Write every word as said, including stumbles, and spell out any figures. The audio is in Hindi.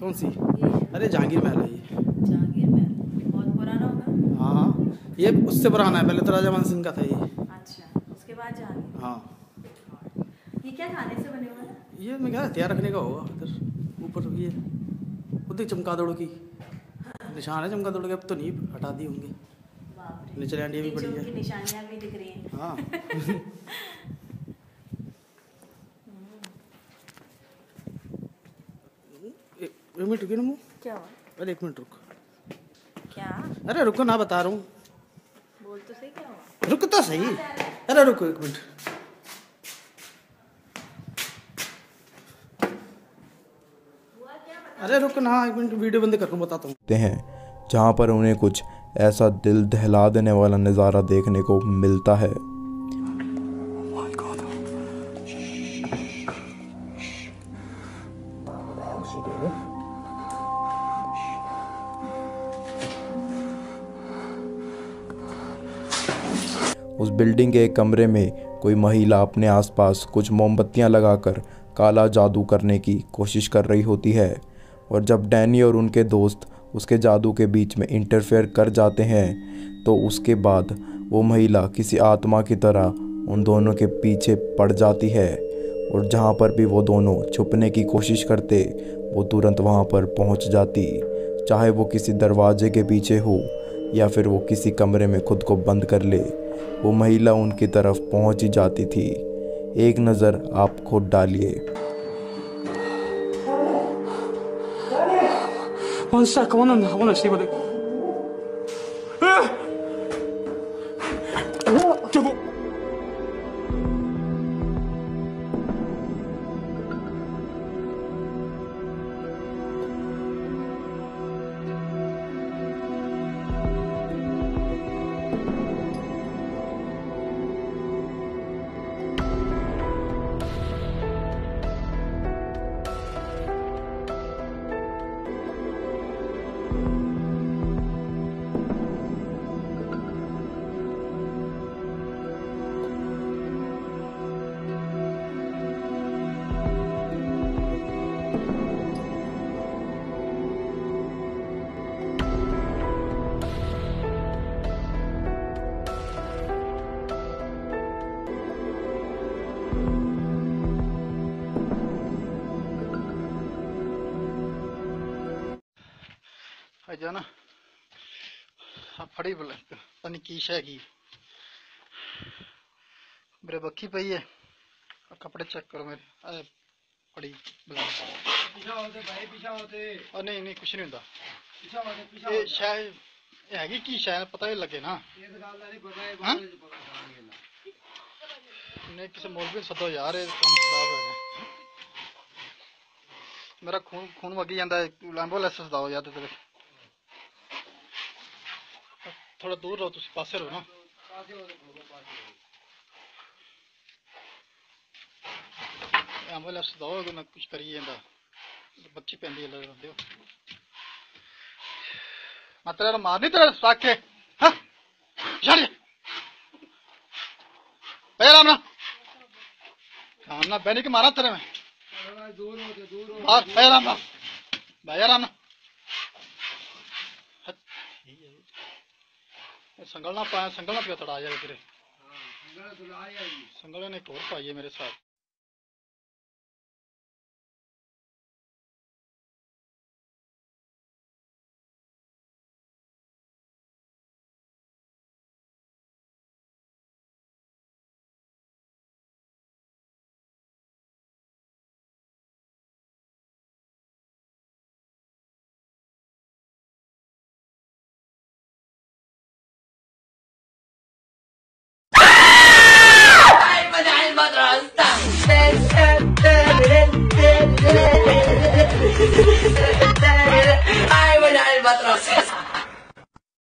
कौन सी? ये अरे जहांगीर महल है ये। जहांगीर महल बहुत पुराना होगा। हाँ हाँ, ये उससे पुराना है, पहले तो राजा मान सिंह का था ये। अच्छा, उसके बाद जहांगीर। हाँ। ये क्या खाने से बने हुए हैं? ये मैं क्या हथियार रखने का होगा इधर ऊपर। ये खुद चमगादड़ों की निशान है, चमगादड़ के अब तो नहीं हटा दी होंगे। बाप रे, नीचे लैंडिया भी नीचे पड़ी उनकी है। निशानियां भी दिख रही हैं। हाँ। एक एक मिनट रुकिए ना मुँह। क्या हुआ? अरे एक मिनट रुक। क्या? अरे रुको ना, बता रहा हूँ। बोल तो सही, क्या हुआ? रुक तो सही। अरे रुको एक मिनट। अरे रुक ना, एक मिनट वीडियो बंद कर, बताता हूँ। हैं जहाँ पर उन्हें कुछ ऐसा दिल दहला देने वाला नज़ारा देखने को मिलता है। उस बिल्डिंग के एक कमरे में कोई महिला अपने आसपास कुछ मोमबत्तियां लगाकर काला जादू करने की कोशिश कर रही होती है, और जब डैनी और उनके दोस्त उसके जादू के बीच में इंटरफेयर कर जाते हैं तो उसके बाद वो महिला किसी आत्मा की तरह उन दोनों के पीछे पड़ जाती है, और जहाँ पर भी वो दोनों छुपने की कोशिश करते वो तुरंत वहाँ पर पहुँच जाती, चाहे वो किसी दरवाजे के पीछे हो या फिर वो किसी कमरे में खुद को बंद कर ले, वो महिला उनकी तरफ पहुँच ही जाती थी। एक नज़र आप खुद डालिए। One sec, I wanna, I wanna see what it. Ah! What? जाना हाँ फड़ी बोले पनी की शह की मेरे बक्खी पई है। कपड़े चेक करो मेरे आ, फड़ी बुला पीछा होते भाई पीछा होते। और नहीं नहीं कुछ नहीं होता पीछा होते पीछा ये शायद हैगी की शायद पता ही लगे ना। ये तो गाल नहीं पता है बाहर से पता नहीं किसी मौलवी सदो यार ये काम खराब हो गया। मेरा खून खून वगी जाता है। एम्बुलेंस सदाओ यार तेरे थोड़ा दूर रहो तुम पासे रहो ना। एम्बुलेंस दो ना कुछ करी जाता बच्ची पैंदी है लगे मैं तेरा मारनी तेरा साक के हाँ राम ना राम ना बैनी के मारा तेरे में दूर हो दूर हो राम ना भैया राम ना संगल ना पाया संगल ना पिया थोड़ा आ जाए तेरे संगल ने एक और पाई है मेरे साथ।